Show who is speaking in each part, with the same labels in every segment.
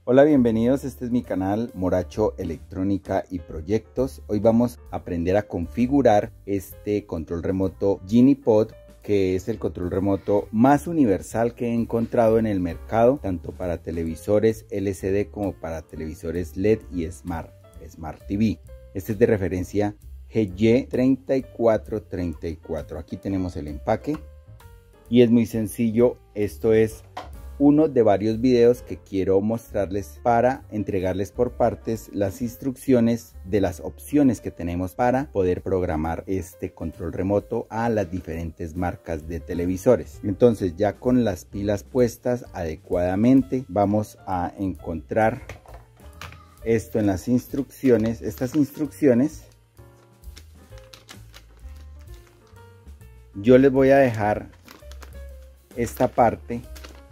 Speaker 1: Hola, bienvenidos, este es mi canal Moracho Electrónica y Proyectos. Hoy vamos a aprender a configurar este control remoto GeniePod, que es el control remoto más universal que he encontrado en el mercado, tanto para televisores LCD como para televisores LED y Smart TV. Este es de referencia GY3434. Aquí tenemos el empaque y es muy sencillo. Esto es uno de varios videos que quiero mostrarles para entregarles por partes las instrucciones de las opciones que tenemos para poder programar este control remoto a las diferentes marcas de televisores. Entonces, ya con las pilas puestas adecuadamente, vamos a encontrar esto en las instrucciones. Estas instrucciones yo les voy a dejar esta parte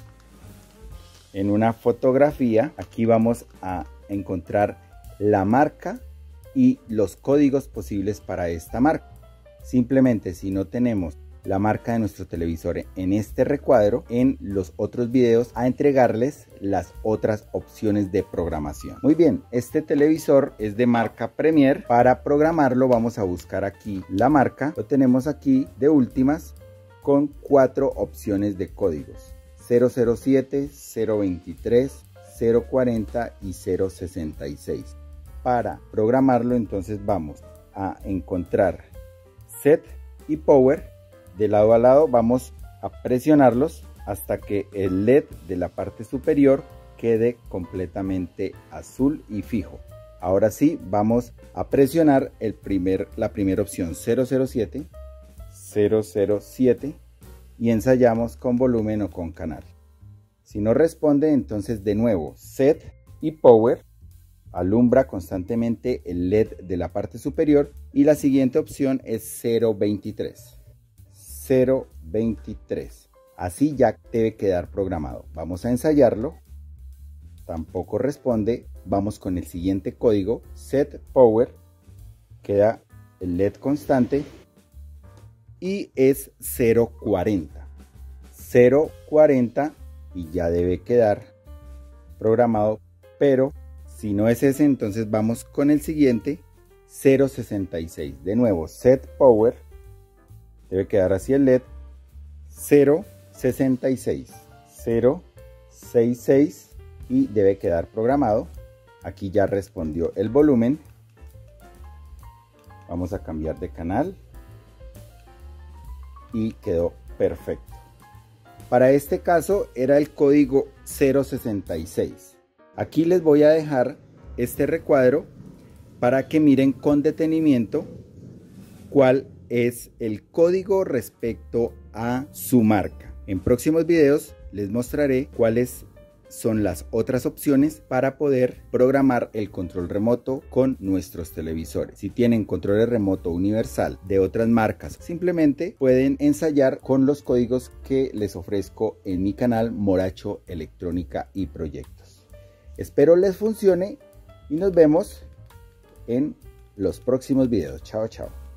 Speaker 1: en una fotografía. Aquí vamos a encontrar la marca y los códigos posibles para esta marca. Simplemente, si no tenemos la marca de nuestro televisor en este recuadro, en los otros videos a entregarles las otras opciones de programación. Muy bien, este televisor es de marca Premier. Para programarlo vamos a buscar aquí la marca. Lo tenemos aquí de últimas con 4 opciones de códigos: 007, 023, 040 y 066. Para programarlo, entonces vamos a encontrar Set y Power. De lado a lado vamos a presionarlos hasta que el LED de la parte superior quede completamente azul y fijo. Ahora sí, vamos a presionar la primera opción, 007, 007, y ensayamos con volumen o con canal. Si no responde, entonces de nuevo Set y Power, alumbra constantemente el LED de la parte superior, y la siguiente opción es 023. Así ya debe quedar programado. Vamos a ensayarlo. Tampoco responde. Vamos con el siguiente código, Set Power, queda el LED constante y es 040 y ya debe quedar programado. Pero si no es ese, entonces vamos con el siguiente, 066. De nuevo, Set Power, debe quedar así el LED, 066 y debe quedar programado. Aquí ya respondió el volumen. Vamos a cambiar de canal y quedó perfecto. Para este caso era el código 066. Aquí les voy a dejar este recuadro para que miren con detenimiento cuál es el código respecto a su marca. En próximos videos les mostraré cuáles son las otras opciones para poder programar el control remoto con nuestros televisores. Si tienen control remoto universal de otras marcas, simplemente pueden ensayar con los códigos que les ofrezco en mi canal Moracho Electrónica y Proyectos. Espero les funcione y nos vemos en los próximos videos. Chao, chao.